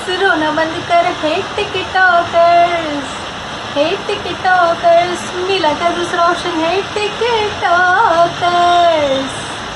रोना बंद कर, हे टिकटॉकर्स, हे टिकटॉकर्स, मिला था दूसरा option, hey TikTokers.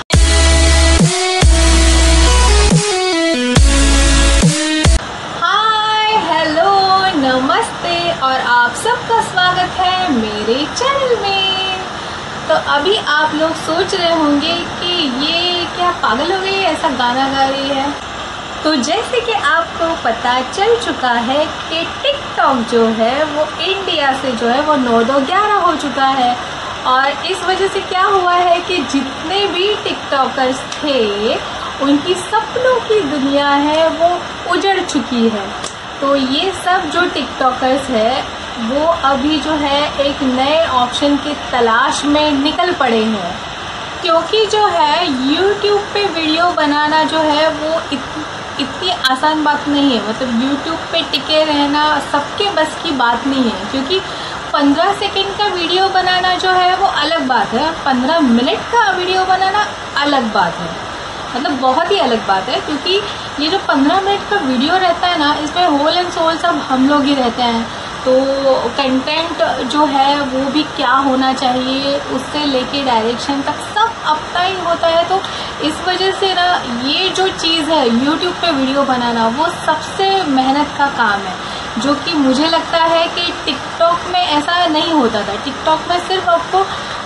Hi, hello, नमस्ते और आप सबका स्वागत है मेरे चैनल में। तो अभी आप लोग सोच रहे होंगे कि ये क्या पागल हो गई, ऐसा गाना गा रही है। तो जैसे कि आपको पता चल चुका है कि टिकटॉक जो है वो इंडिया से जो है वो 9-2-11 हो चुका है। और इस वजह से क्या हुआ है कि जितने भी टिकटॉकर्स थे उनकी सपनों की दुनिया है वो उजड़ चुकी है। तो ये सब जो टिकटॉकर्स है वो अभी जो है एक नए ऑप्शन की तलाश में निकल पड़े हैं, क्योंकि जो है यूट्यूब पे वीडियो बनाना जो है वो इतनी आसान बात नहीं है। मतलब यूट्यूब पे टिके रहना सबके बस की बात नहीं है, क्योंकि 15 सेकंड का वीडियो बनाना जो है वो अलग बात है, 15 मिनट का वीडियो बनाना अलग बात है। मतलब बहुत ही अलग बात है, क्योंकि ये जो 15 मिनट का वीडियो रहता है ना, इसमें होल एंड सोल सब हम लोग ही रहते हैं। तो कंटेंट जो है वो भी क्या होना चाहिए, उससे लेके डायरेक्शन तक सब अपना ही होता है। तो इस वजह से ना ये जो चीज़ है यूट्यूब पे वीडियो बनाना वो सबसे मेहनत का काम है, जो कि मुझे लगता है कि टिकटॉक में ऐसा नहीं होता था। टिकटॉक में सिर्फ आपको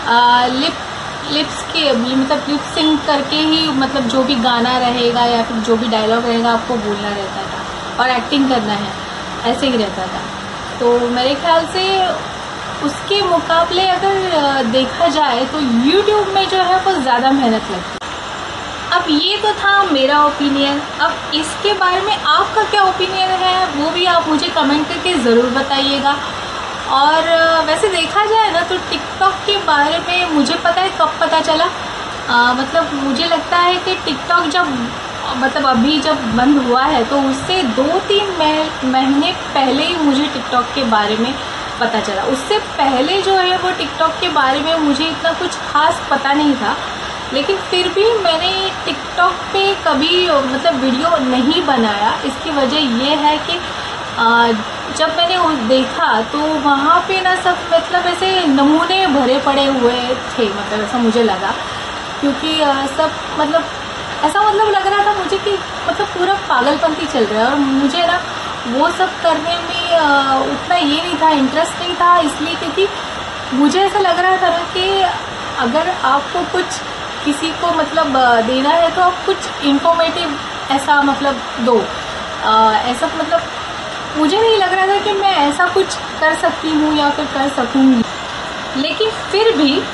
लिप्स के मतलब लिप सिंक करके ही मतलब जो भी गाना रहेगा या फिर जो भी डायलॉग रहेगा आपको बोलना रहता था और एक्टिंग करना है, ऐसे ही रहता था। तो मेरे ख्याल से उसके मुकाबले अगर देखा जाए तो YouTube में जो है वो ज़्यादा मेहनत लगती है। अब ये तो था मेरा ओपिनियन, अब इसके बारे में आपका क्या ओपिनियन है वो भी आप मुझे कमेंट करके ज़रूर बताइएगा। और वैसे देखा जाए ना तो टिकटॉक के बारे में मुझे पता है कब पता चला। मतलब मुझे लगता है कि टिकटॉक जब मतलब अभी जब बंद हुआ है तो उससे 2-3 महीने पहले ही मुझे टिकटॉक के बारे में पता चला। उससे पहले जो है वो टिकटॉक के बारे में मुझे इतना कुछ खास पता नहीं था, लेकिन फिर भी मैंने टिकटॉक पे कभी मतलब वीडियो नहीं बनाया। इसकी वजह ये है कि जब मैंने देखा तो वहाँ पे ना सब मतलब ऐसे नमूने भरे पड़े हुए थे, मतलब ऐसा मुझे लगा, क्योंकि सब मतलब ऐसा मतलब लग रहा था मुझे कि मतलब पूरा पागलपंती चल रहा है। और मुझे ना वो सब करने में उतना ये नहीं था, इंटरेस्ट नहीं था, इसलिए क्योंकि मुझे ऐसा लग रहा था ना कि अगर आपको कुछ किसी को मतलब देना है तो आप कुछ इंफॉर्मेटिव ऐसा मतलब दो। ऐसा मतलब मुझे नहीं लग रहा था कि मैं ऐसा कुछ कर सकती हूँ या फिर कर सकूँगी। लेकिन फिर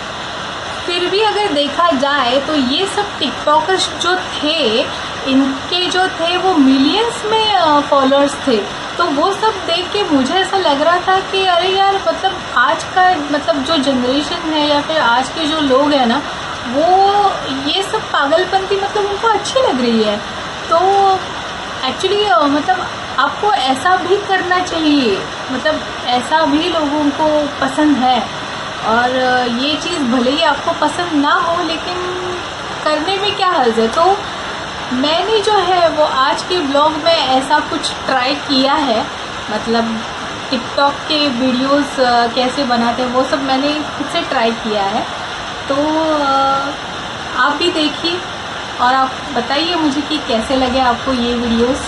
भी अगर देखा जाए तो ये सब टिकटॉकर्स जो थे इनके जो थे वो मिलियंस में फॉलोअर्स थे। तो वो सब देख के मुझे ऐसा लग रहा था कि अरे यार, मतलब आज का मतलब जो जनरेशन है या फिर आज के जो लोग हैं ना, वो ये सब पागलपंती मतलब उनको अच्छी लग रही है। तो एक्चुअली मतलब आपको ऐसा भी करना चाहिए, मतलब ऐसा भी लोगों को पसंद है। और ये चीज़ भले ही आपको पसंद ना हो, लेकिन करने में क्या हर्ज है। तो मैंने जो है वो आज के ब्लॉग में ऐसा कुछ ट्राई किया है, मतलब टिकटॉक के वीडियोस कैसे बनाते हैं वो सब मैंने खुद से ट्राई किया है। तो आप भी देखिए और आप बताइए मुझे कि कैसे लगे आपको ये वीडियोस।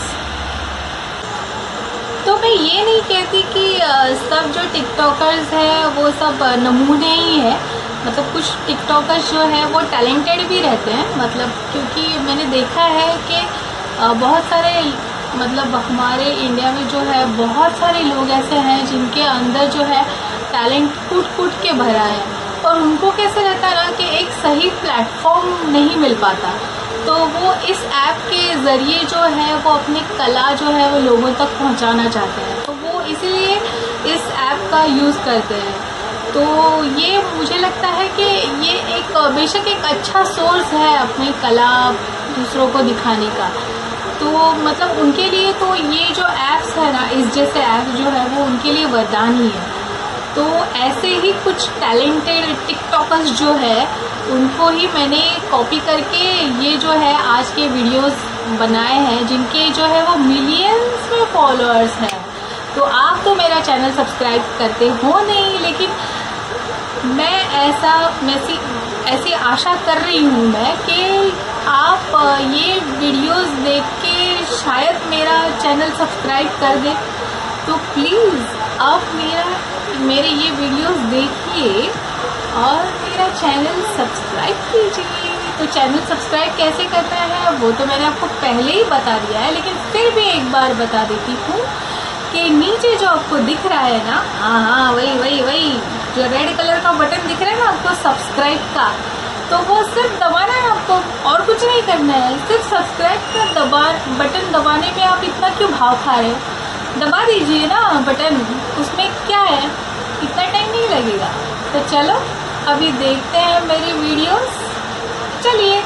तो मैं ये नहीं कहती कि सब जो टिकटॉकर्स हैं वो सब नमूने ही है। मतलब कुछ टिकटॉकर्स जो है वो टैलेंटेड भी रहते हैं, मतलब क्योंकि मैंने देखा है कि बहुत सारे मतलब हमारे इंडिया में जो है बहुत सारे लोग ऐसे हैं जिनके अंदर जो है टैलेंट कूट के भरा है, और उनको कैसे रहता है ना कि एक सही प्लेटफॉर्म नहीं मिल पाता। तो वो इस ऐप के ज़रिए जो है वो अपनी कला जो है वो लोगों तक पहुंचाना चाहते हैं, तो वो इसीलिए इस ऐप का यूज़ करते हैं। तो ये मुझे लगता है कि ये एक बेशक एक अच्छा सोर्स है अपनी कला दूसरों को दिखाने का। तो मतलब उनके लिए तो ये जो ऐप्स है ना, इस जैसे ऐप जो है वो उनके लिए वरदान ही है। तो ऐसे ही कुछ टैलेंटेड टिकटॉकर्स जो है उनको ही मैंने कॉपी करके ये जो है आज के वीडियोस बनाए हैं, जिनके जो है वो मिलियंस में फॉलोअर्स हैं। तो आप तो मेरा चैनल सब्सक्राइब करते हो नहीं, लेकिन मैं ऐसी आशा कर रही हूँ मैं कि आप ये वीडियोस देख के शायद मेरा चैनल सब्सक्राइब कर दें। तो प्लीज़ आप मेरे ये वीडियोस देखिए और मेरा चैनल सब्सक्राइब कीजिए। तो चैनल सब्सक्राइब कैसे करना है वो तो मैंने आपको पहले ही बता दिया है, लेकिन फिर भी एक बार बता देती हूँ कि नीचे जो आपको दिख रहा है ना, हाँ वही जो रेड कलर का बटन दिख रहा है ना आपको सब्सक्राइब का, तो वो सिर्फ दबाना है आपको और कुछ नहीं करना है। सिर्फ सब्सक्राइब का बटन दबाने में आप इतना क्यों भाव खा रहे हो? दबा दीजिए ना बटन, उसमें क्या है, इतना टाइम नहीं लगेगा। तो चलो अभी देखते हैं मेरी वीडियोस, चलिए।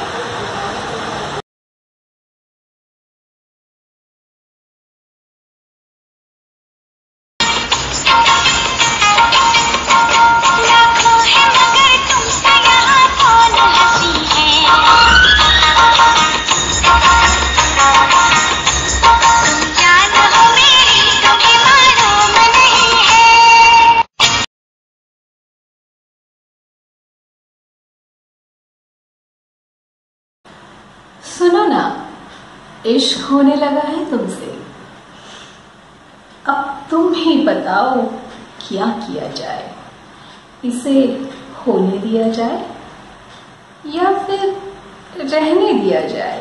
सुनो ना, इश्क होने लगा है तुमसे, अब तुम ही बताओ क्या किया जाए। इसे होने दिया जाए या फिर रहने दिया जाए?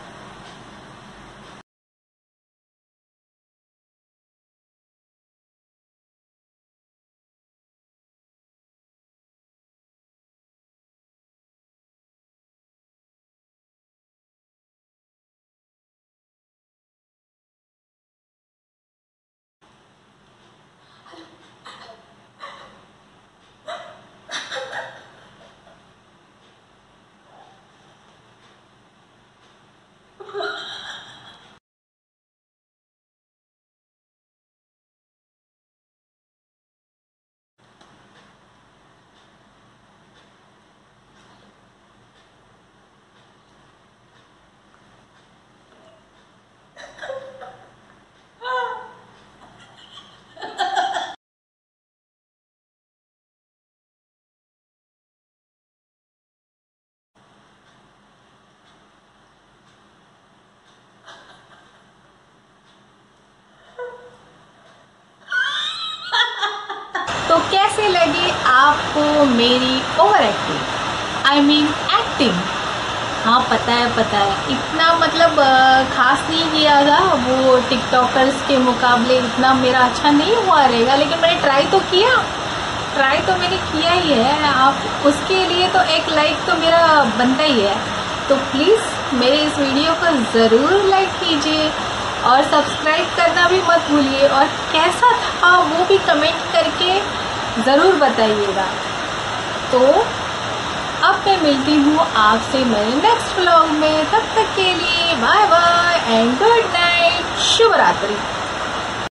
तो कैसे लगी आपको मेरी ओवर एक्टिंग, एक्टिंग? हाँ पता है, इतना मतलब खास नहीं किया था, वो टिकटॉकर्स के मुकाबले इतना मेरा अच्छा नहीं हुआ रहेगा, लेकिन मैंने ट्राई तो मैंने किया ही है। आप उसके लिए तो एक लाइक तो मेरा बनता ही है। तो प्लीज़ मेरे इस वीडियो को ज़रूर लाइक कीजिए और सब्सक्राइब करना भी मत भूलिए, और कैसा था वो भी कमेंट करके ज़रूर बताइएगा। तो अब मैं मिलती हूँ आपसे मेरे नेक्स्ट व्लॉग में, तब तक के लिए bye bye and good night, शुभ रात्रि।